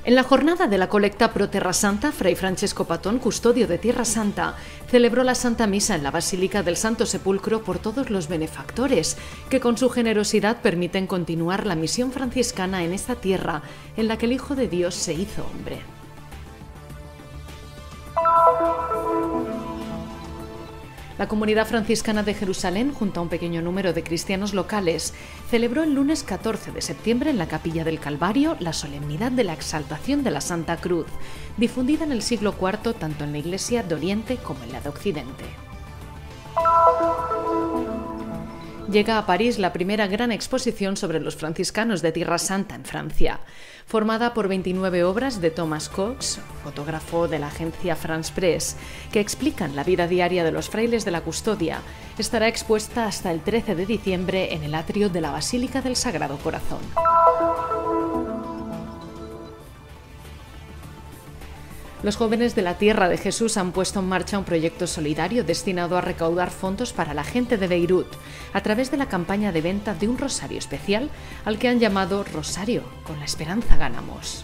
En la jornada de la colecta Pro Terra Santa, Fray Francesco Patón, custodio de Tierra Santa, celebró la Santa Misa en la Basílica del Santo Sepulcro por todos los benefactores, que con su generosidad permiten continuar la misión franciscana en esta tierra en la que el Hijo de Dios se hizo hombre. La comunidad franciscana de Jerusalén, junto a un pequeño número de cristianos locales, celebró el lunes 14 de septiembre en la Capilla del Calvario la solemnidad de la exaltación de la Santa Cruz, difundida en el siglo IV tanto en la Iglesia de Oriente como en la de Occidente. Llega a París la primera gran exposición sobre los franciscanos de Tierra Santa en Francia. Formada por 29 obras de Thomas Cox, fotógrafo de la agencia France Press, que explican la vida diaria de los frailes de la custodia, estará expuesta hasta el 13 de diciembre en el atrio de la Basílica del Sagrado Corazón. Los jóvenes de la Tierra de Jesús han puesto en marcha un proyecto solidario destinado a recaudar fondos para la gente de Beirut, a través de la campaña de venta de un rosario especial al que han llamado Rosario, con la esperanza ganamos.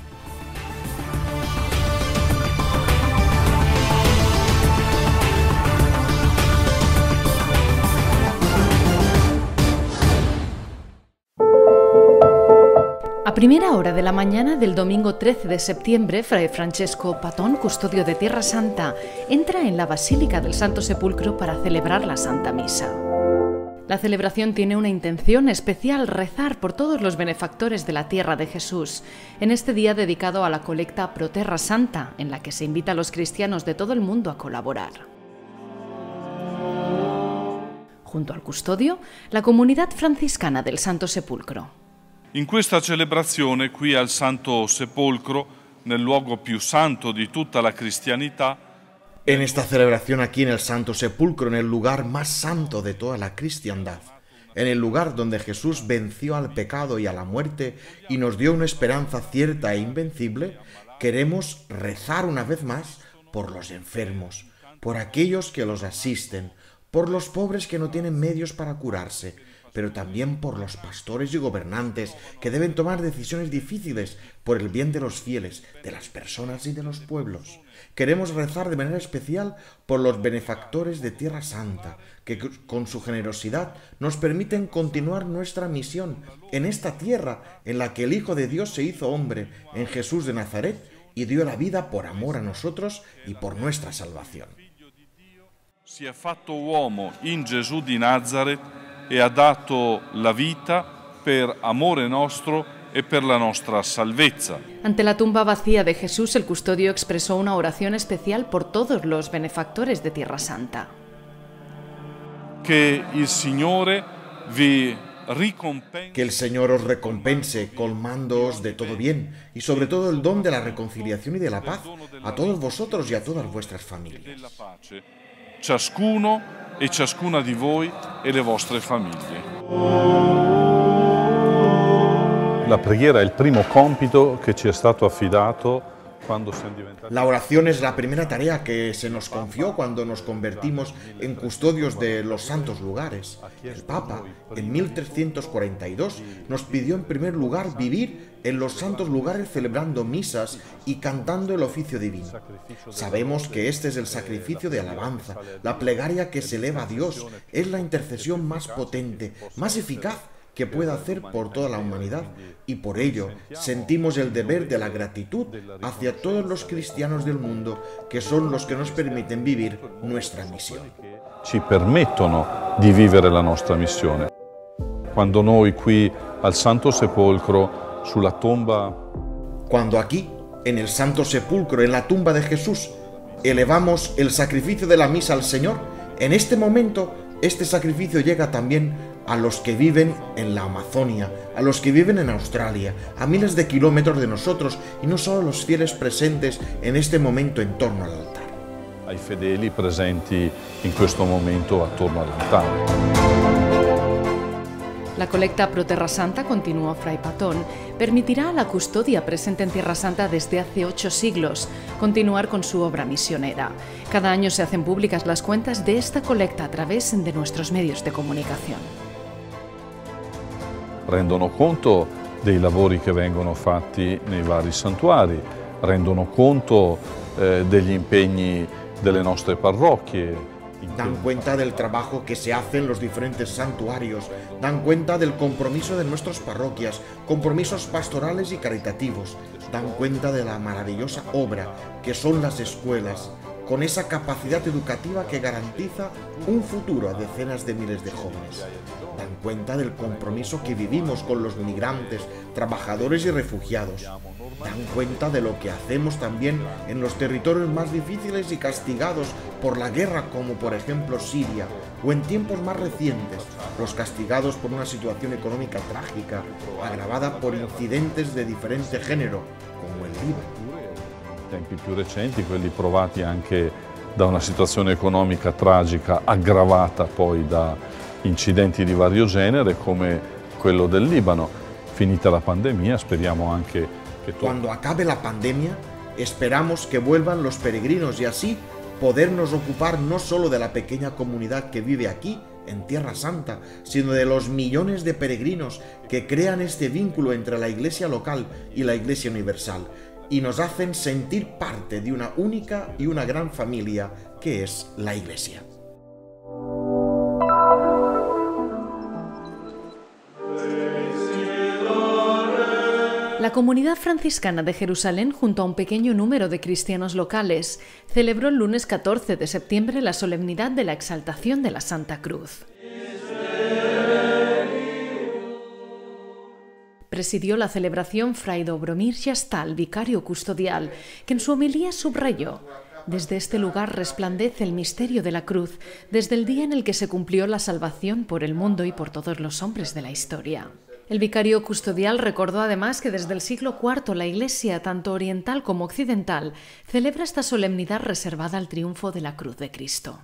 A primera hora de la mañana del domingo 13 de septiembre, Fray Francesco Patón, custodio de Tierra Santa, entra en la Basílica del Santo Sepulcro para celebrar la Santa Misa. La celebración tiene una intención especial: rezar por todos los benefactores de la Tierra de Jesús, en este día dedicado a la colecta Pro Terra Santa, en la que se invita a los cristianos de todo el mundo a colaborar. Junto al custodio, la comunidad franciscana del Santo Sepulcro. In questa celebrazione qui al Santo Sepolcro, nel luogo più santo di tutta la cristianità, en esta celebración aquí en el Santo Sepulcro, en el lugar más santo de toda la cristiandad, en el lugar donde Jesús venció al pecado y a la muerte y nos dio una esperanza cierta e invencible, queremos rezar una vez más por los enfermos, por aquellos que los asisten, por los pobres que no tienen medios para curarse, pero también por los pastores y gobernantes que deben tomar decisiones difíciles por el bien de los fieles, de las personas y de los pueblos. Queremos rezar de manera especial por los benefactores de Tierra Santa, que con su generosidad nos permiten continuar nuestra misión en esta tierra en la que el Hijo de Dios se hizo hombre, en Jesús de Nazaret, y dio la vida por amor a nosotros y por nuestra salvación. Si è fatto uomo in Gesù di Nazaret e ha dato la vita per amore nostro e per la nostra salvezza. Ante la tumba vacía de Jesús, el custodio expresó una oración especial por todos los benefactores de Tierra Santa. Que el Signore vi Que el Señor os recompense colmándoos de todo bien y sobre todo el don de la reconciliación y de la paz a todos vosotros y a todas vuestras familias. Ciascuno e ciascuna di voi e le vostre famiglie. La preghiera è il primo compito che ci è stato affidato cuando siamo diventati. La oración es la primera tarea que se nos confió cuando nos convertimos en custodios de los santos lugares. El Papa, en 1342, nos pidió en primer lugar vivir en los santos lugares celebrando misas y cantando el oficio divino. Sabemos que este es el sacrificio de alabanza, la plegaria que se eleva a Dios, es la intercesión más potente, más eficaz que pueda hacer por toda la humanidad, y por ello sentimos el deber de la gratitud hacia todos los cristianos del mundo, que son los que nos permiten vivir nuestra misión. Ci permettono di vivere la nostra missione. Quando noi qui al Santo Sepolcro, sulla tomba, cuando aquí, en el Santo Sepulcro, en la tumba de Jesús, elevamos el sacrificio de la misa al Señor, en este momento este sacrificio llega también a los que viven en la Amazonia, a los que viven en Australia, a miles de kilómetros de nosotros, y no solo los fieles presentes en este momento en torno al altar. Ai fedeli presenti in questo momento attorno all'altare. La colecta Pro Terra Santa, continuó Fray Patón, permitirá a la custodia presente en Tierra Santa desde hace 8 siglos continuar con su obra misionera. Cada año se hacen públicas las cuentas de esta colecta a través de nuestros medios de comunicación. Rendono conto dei lavori che vengono fatti nei vari santuari, rendono conto degli impegni delle nostre parrocchie. Dan cuenta del trabajo que se hace en los diferentes santuarios, dan cuenta del compromiso de nuestras parroquias, compromisos pastorales y caritativos, dan cuenta de la maravillosa obra que son las escuelas, con esa capacidad educativa que garantiza un futuro a decenas de miles de jóvenes. Dan cuenta del compromiso que vivimos con los migrantes, trabajadores y refugiados. Dan cuenta de lo que hacemos también en los territorios más difíciles y castigados por la guerra, como por ejemplo Siria, o en tiempos más recientes, los castigados por una situación económica trágica, agravada por incidentes de diferente género, como el Líbano. Tempi più recenti, quelli provati anche da una situazione economica tragica aggravata poi da incidenti di vario genere come quello del Libano. Finita la pandemia, speriamo anche che Cuando acabe la pandemia, esperamos que vuelvan los peregrinos y así podernos ocupar no solo de la pequeña comunidad que vive aquí, en Tierra Santa, sino de los millones de peregrinos que crean este vínculo entre la Iglesia local y la Iglesia universal, y nos hacen sentir parte de una única y una gran familia que es la Iglesia. La comunidad franciscana de Jerusalén, junto a un pequeño número de cristianos locales, celebró el lunes 14 de septiembre la solemnidad de la exaltación de la Santa Cruz. Presidió la celebración Fray Dobromir Jastal, vicario custodial, que en su homilía subrayó: desde este lugar resplandece el misterio de la cruz, desde el día en el que se cumplió la salvación por el mundo y por todos los hombres de la historia. El vicario custodial recordó además que desde el siglo IV la Iglesia, tanto oriental como occidental, celebra esta solemnidad reservada al triunfo de la cruz de Cristo.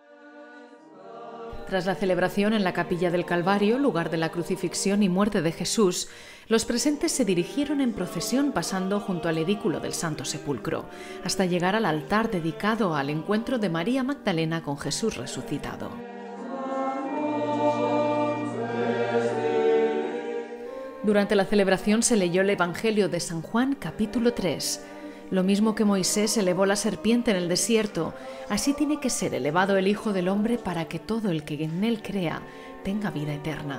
Tras la celebración en la capilla del Calvario, lugar de la crucifixión y muerte de Jesús, los presentes se dirigieron en procesión pasando junto al edículo del Santo Sepulcro, hasta llegar al altar dedicado al encuentro de María Magdalena con Jesús resucitado. Durante la celebración se leyó el Evangelio de San Juan, capítulo 3. Lo mismo que Moisés elevó la serpiente en el desierto, así tiene que ser elevado el Hijo del Hombre para que todo el que en él crea tenga vida eterna.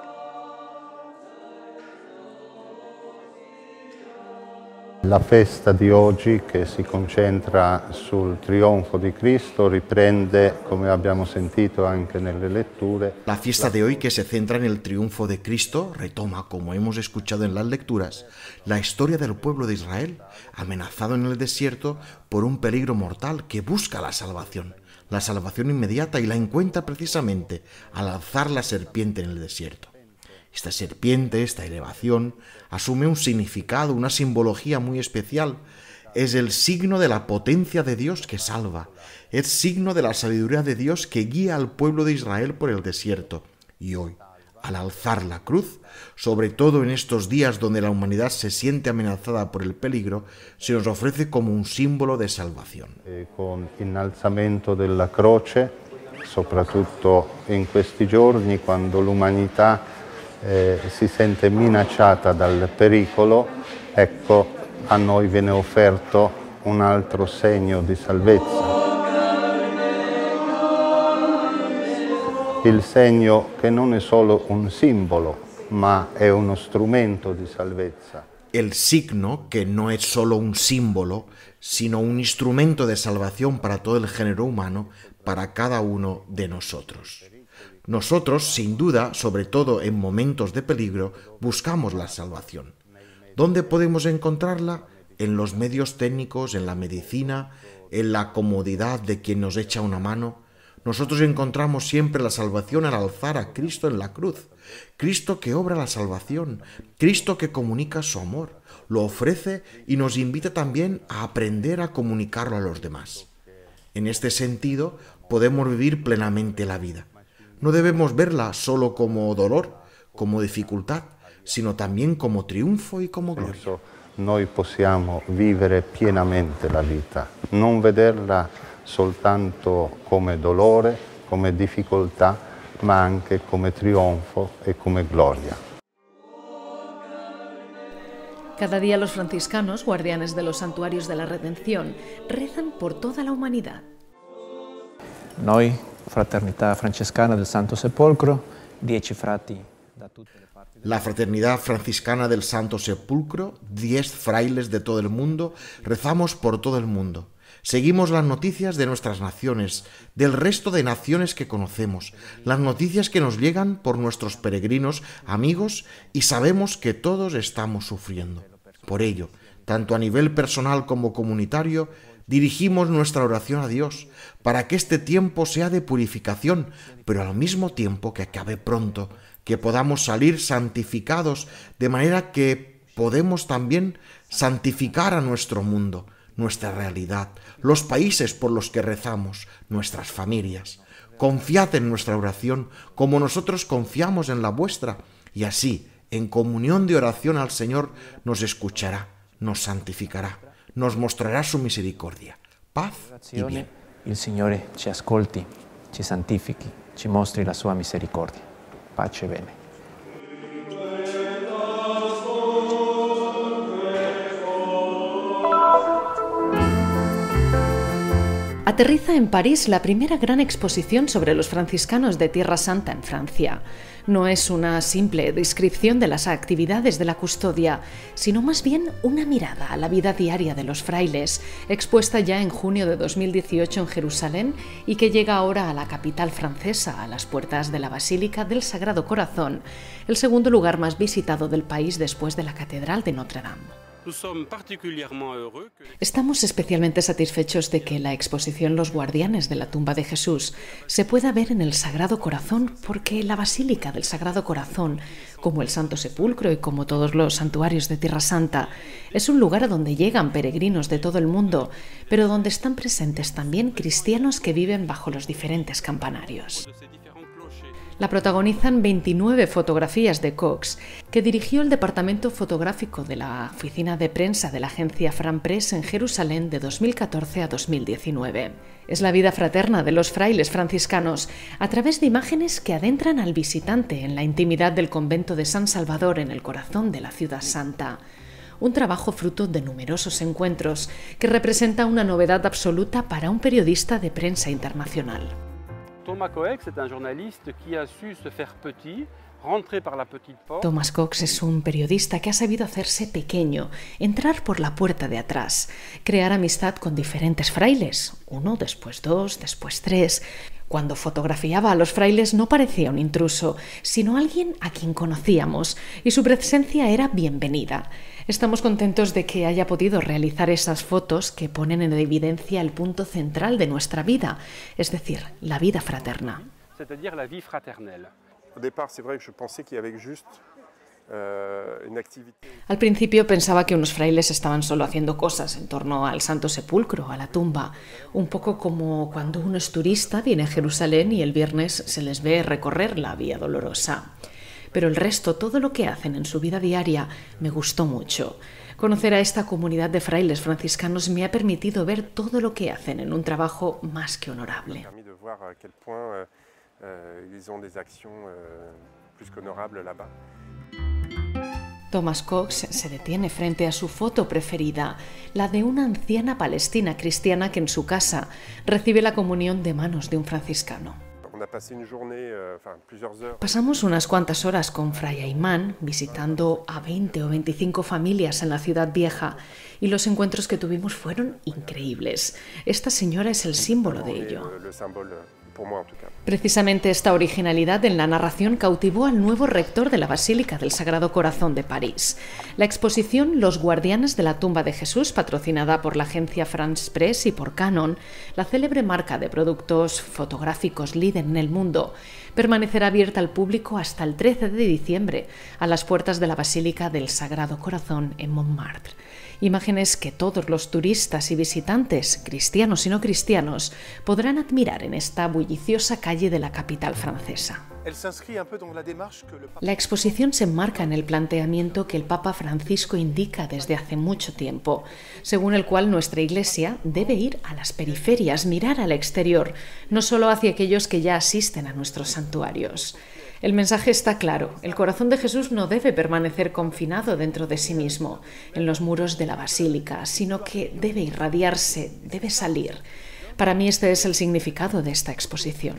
La festa di oggi, che si concentra sul trionfo di Cristo, riprende, come abbiamo sentito anche nelle letture. La fiesta de hoy, que se centra en el triunfo de Cristo, retoma, como hemos escuchado en las lecturas, la historia del pueblo de Israel, amenazado en el desierto por un peligro mortal que busca la salvación inmediata, y la encuentra precisamente al alzar la serpiente en el desierto. Esta serpiente, esta elevación, asume un significado, una simbología muy especial. Es el signo de la potencia de Dios que salva. Es signo de la sabiduría de Dios que guía al pueblo de Israel por el desierto. Y hoy, al alzar la cruz, sobre todo en estos días donde la humanidad se siente amenazada por el peligro, se nos ofrece como un símbolo de salvación. Con innalzamento della croce, soprattutto in questi giorni, quando l'umanità si sente minacciata dal pericolo, ecco, a noi viene offerto un altro segno di salvezza. Il segno che non è solo un simbolo, ma è uno strumento di salvezza. El signo que no es solo un símbolo, sino un instrumento de salvación para todo el género humano, para cada uno de nosotros. Nosotros, sin duda, sobre todo en momentos de peligro, buscamos la salvación. ¿Dónde podemos encontrarla? En los medios técnicos, en la medicina, en la comodidad de quien nos echa una mano. Nosotros encontramos siempre la salvación al alzar a Cristo en la cruz. Cristo que obra la salvación, Cristo que comunica su amor, lo ofrece y nos invita también a aprender a comunicarlo a los demás. En este sentido, podemos vivir plenamente la vida. No debemos verla solo como dolor, como dificultad, sino también como triunfo y como gloria. Noi possiamo vivere pienamente la vita, non vederla soltanto come dolore, come difficoltà, ma anche come trionfo e come gloria. Cada día los franciscanos, guardianes de los santuarios de la Redención, rezan por toda la humanidad. Noi, Fraternità Francescana del Santo Sepolcro, 10 frati da tutte le parti. La Fraternidad Franciscana del Santo Sepulcro, 10 frailes de todo el mundo, rezamos por todo el mundo. Seguimos las noticias de nuestras naciones, del resto de naciones que conocemos, las noticias que nos llegan por nuestros peregrinos, amigos, y sabemos que todos estamos sufriendo. Por ello, tanto a nivel personal como comunitario, dirigimos nuestra oración a Dios para que este tiempo sea de purificación, pero al mismo tiempo que acabe pronto, que podamos salir santificados, de manera que podemos también santificar a nuestro mundo, nuestra realidad, los países por los que rezamos, nuestras familias. Confiad en nuestra oración como nosotros confiamos en la vuestra, y así, en comunión de oración al Señor, nos escuchará, nos santificará, nos mostrará su misericordia, paz y bien. Il Signore ci ascolti, ci santifichi, ci mostri la sua misericordia. Pace e bene. Aterriza en París la primera gran exposición sobre los franciscanos de Tierra Santa en Francia. No es una simple descripción de las actividades de la custodia, sino más bien una mirada a la vida diaria de los frailes, expuesta ya en junio de 2018 en Jerusalén y que llega ahora a la capital francesa, a las puertas de la Basílica del Sagrado Corazón, el segundo lugar más visitado del país después de la Catedral de Notre Dame. Estamos especialmente satisfechos de que la exposición Los Guardianes de la Tumba de Jesús se pueda ver en el Sagrado Corazón, porque la Basílica del Sagrado Corazón, como el Santo Sepulcro y como todos los santuarios de Tierra Santa, es un lugar a donde llegan peregrinos de todo el mundo, pero donde están presentes también cristianos que viven bajo los diferentes campanarios. La protagonizan 29 fotografías de Cox, que dirigió el departamento fotográfico de la oficina de prensa de la agencia Franpress en Jerusalén de 2014 a 2019. Es la vida fraterna de los frailes franciscanos a través de imágenes que adentran al visitante en la intimidad del convento de San Salvador en el corazón de la ciudad santa. Un trabajo fruto de numerosos encuentros que representa una novedad absoluta para un periodista de prensa internacional. Thomas Cox es un journaliste que ha su se faire petit, rentrer par la petite porte. Thomas Cox es un periodista que ha sabido hacerse pequeño, entrar por la puerta de atrás, crear amistad con diferentes frailes, uno, después dos, después tres. Cuando fotografiaba a los frailes no parecía un intruso, sino alguien a quien conocíamos, y su presencia era bienvenida. Estamos contentos de que haya podido realizar esas fotos que ponen en evidencia el punto central de nuestra vida, es decir, la vida fraterna. C'est-à-dire la vie fraternelle. Au départ, c'est vrai que je pensais qu'il y avait juste une activité. Al principio pensaba que unos frailes estaban solo haciendo cosas en torno al Santo Sepulcro, a la tumba, un poco como cuando uno es turista, viene a Jerusalén y el viernes se les ve recorrer la Vía Dolorosa. Pero el resto, todo lo que hacen en su vida diaria, me gustó mucho. Conocer a esta comunidad de frailes franciscanos me ha permitido ver todo lo que hacen en un trabajo más que honorable. Thomas Cox se detiene frente a su foto preferida, la de una anciana palestina cristiana que en su casa recibe la comunión de manos de un franciscano. Pasamos unas cuantas horas con Fray Ayman visitando a 20 o 25 familias en la ciudad vieja y los encuentros que tuvimos fueron increíbles. Esta señora es el símbolo de ello. Precisamente esta originalidad en la narración cautivó al nuevo rector de la Basílica del Sagrado Corazón de París. La exposición Los Guardianes de la Tumba de Jesús, patrocinada por la agencia France Press y por Canon, la célebre marca de productos fotográficos líder en el mundo, permanecerá abierta al público hasta el 13 de diciembre a las puertas de la Basílica del Sagrado Corazón en Montmartre. Imágenes que todos los turistas y visitantes, cristianos y no cristianos, podrán admirar en esta bulliciosa calle de la capital francesa. La exposición se enmarca en el planteamiento que el Papa Francisco indica desde hace mucho tiempo, según el cual nuestra Iglesia debe ir a las periferias, mirar al exterior, no solo hacia aquellos que ya asisten a nuestros santuarios. El mensaje está claro. El corazón de Jesús no debe permanecer confinado dentro de sí mismo, en los muros de la basílica, sino que debe irradiarse, debe salir. Para mí este es el significado de esta exposición.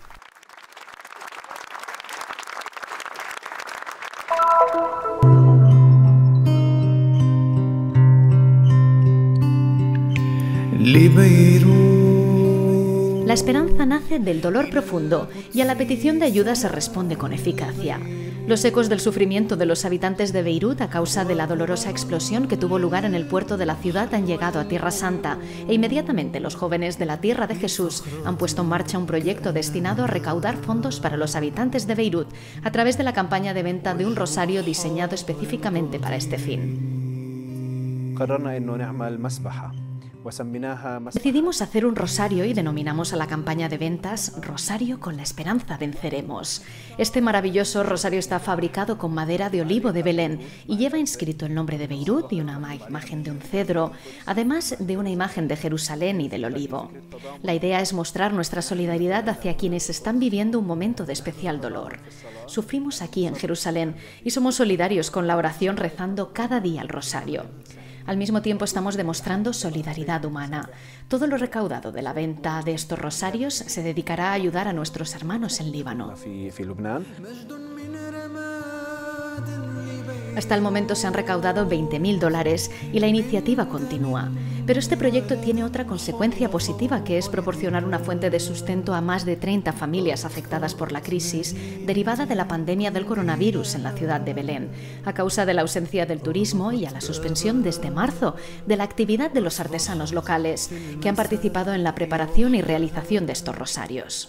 La esperanza nace del dolor profundo y a la petición de ayuda se responde con eficacia. Los ecos del sufrimiento de los habitantes de Beirut a causa de la dolorosa explosión que tuvo lugar en el puerto de la ciudad han llegado a Tierra Santa e inmediatamente los jóvenes de la Tierra de Jesús han puesto en marcha un proyecto destinado a recaudar fondos para los habitantes de Beirut a través de la campaña de venta de un rosario diseñado específicamente para este fin. Decidimos hacer un rosario y denominamos a la campaña de ventas Rosario con la esperanza venceremos. Este maravilloso rosario está fabricado con madera de olivo de Belén y lleva inscrito el nombre de Beirut y una imagen de un cedro, además de una imagen de Jerusalén y del olivo. La idea es mostrar nuestra solidaridad hacia quienes están viviendo un momento de especial dolor. Sufrimos aquí en Jerusalén y somos solidarios con la oración rezando cada día el rosario. Al mismo tiempo estamos demostrando solidaridad humana. Todo lo recaudado de la venta de estos rosarios se dedicará a ayudar a nuestros hermanos en Líbano. Hasta el momento se han recaudado $20.000 y la iniciativa continúa. Pero este proyecto tiene otra consecuencia positiva, que es proporcionar una fuente de sustento a más de 30 familias afectadas por la crisis derivada de la pandemia del coronavirus en la ciudad de Belén, a causa de la ausencia del turismo y a la suspensión desde marzo de la actividad de los artesanos locales, que han participado en la preparación y realización de estos rosarios.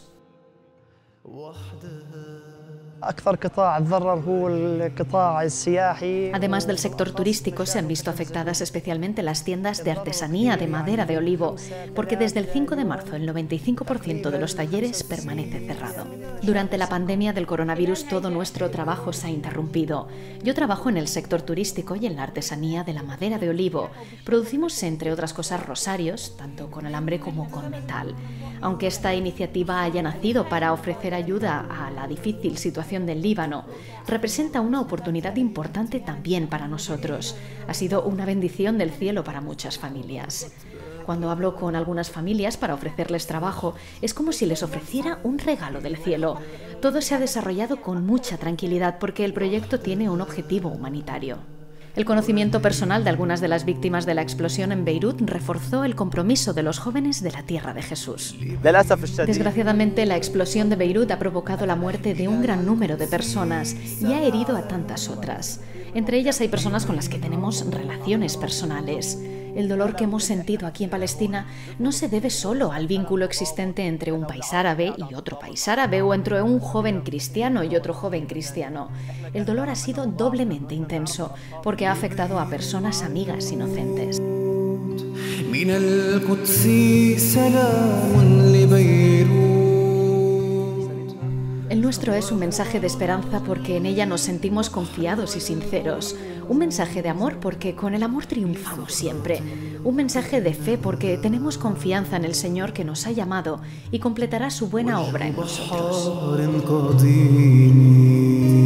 Además del sector turístico, se han visto afectadas especialmente las tiendas de artesanía de madera de olivo, porque desde el 5 de marzo el 95% de los talleres permanece cerrado. Durante la pandemia del coronavirus todo nuestro trabajo se ha interrumpido. Yo trabajo en el sector turístico y en la artesanía de la madera de olivo. Producimos, entre otras cosas, rosarios, tanto con alambre como con metal. Aunque esta iniciativa haya nacido para ofrecer ayuda a la difícil situación del Líbano, representa una oportunidad importante también para nosotros. Ha sido una bendición del cielo para muchas familias. Cuando hablo con algunas familias para ofrecerles trabajo, es como si les ofreciera un regalo del cielo. Todo se ha desarrollado con mucha tranquilidad porque el proyecto tiene un objetivo humanitario. El conocimiento personal de algunas de las víctimas de la explosión en Beirut reforzó el compromiso de los jóvenes de la Tierra de Jesús. Desgraciadamente, la explosión de Beirut ha provocado la muerte de un gran número de personas y ha herido a tantas otras. Entre ellas hay personas con las que tenemos relaciones personales. El dolor que hemos sentido aquí en Palestina no se debe solo al vínculo existente entre un país árabe y otro país árabe o entre un joven cristiano y otro joven cristiano. El dolor ha sido doblemente intenso porque ha afectado a personas amigas inocentes. El nuestro es un mensaje de esperanza porque en ella nos sentimos confiados y sinceros. Un mensaje de amor porque con el amor triunfamos siempre. Un mensaje de fe porque tenemos confianza en el Señor que nos ha llamado y completará su buena obra en nosotros.